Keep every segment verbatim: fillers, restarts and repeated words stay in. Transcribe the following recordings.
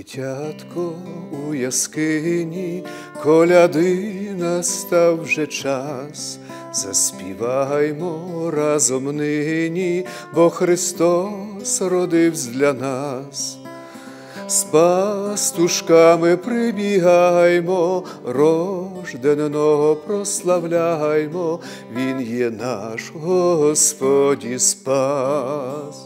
Дитятко у яскині, коляди настав вже час. Заспіваймо разом нині, бо Христос родивсь для нас. З пастушками прибігаймо, рожденого прославляймо, Він є наш Господь і Спас.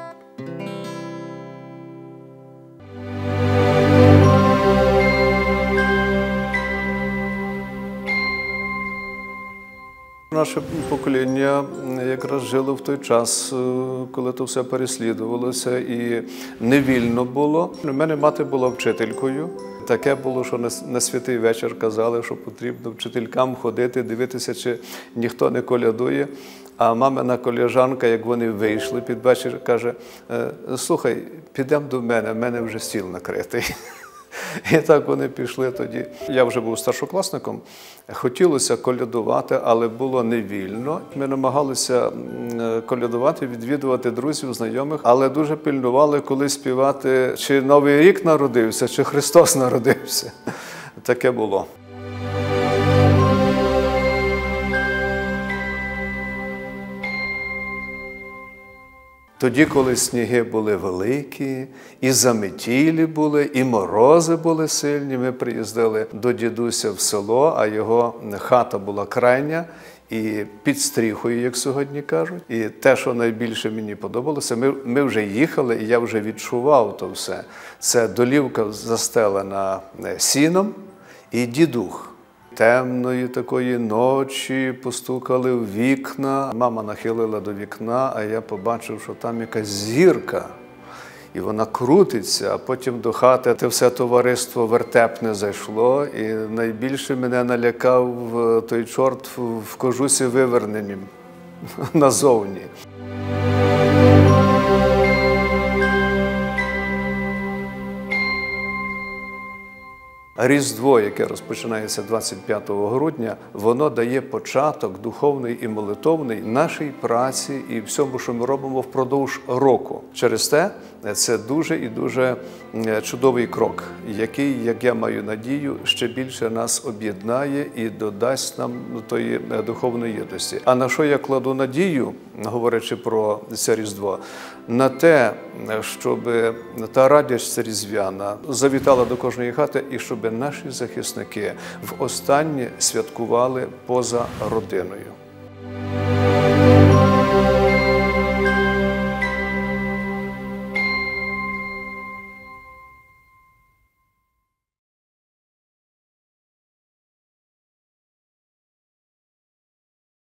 Наше покоління якраз жило в той час, коли то все переслідувалося і невільно було. У мене мати була вчителькою. Таке було, що на святий вечір казали, що потрібно вчителькам ходити, дивитися, чи ніхто не колядує. А мамина колежанка, як вони вийшли під вечір, каже: слухай, підемо до мене, в мене вже стіл накритий. І так вони пішли тоді. Я вже був старшокласником, хотілося колядувати, але було невільно. Ми намагалися колядувати, відвідувати друзів, знайомих, але дуже пильнували, коли співати, чи Новий рік народився, чи Христос народився. Таке було. Тоді, коли сніги були великі, і заметілі були, і морози були сильні, ми приїздили до дідуся в село, а його хата була крайня і під стріхою, як сьогодні кажуть. І те, що найбільше мені подобалося, ми, ми вже їхали, і я вже відчував то все. Це долівка застелена сіном і дідух. Темної такої ночі постукали в вікна. Мама нахилила до вікна, а я побачив, що там якась зірка. І вона крутиться, а потім до хати те все товариство вертепне зайшло. І найбільше мене налякав той чорт в кожусі виверненім назовні. Різдво, яке розпочинається двадцять п'ятого грудня, воно дає початок духовний і молитовний нашій праці і всьому, що ми робимо впродовж року. Через те це дуже і дуже чудовий крок, який, як я маю надію, ще більше нас об'єднає і додасть нам тої духовної єдності. А на що я кладу надію, говорячи про це Різдво? На те, щоб та радість різдвяна завітала до кожної хати і щоб наші захисники в останнє святкували поза родиною.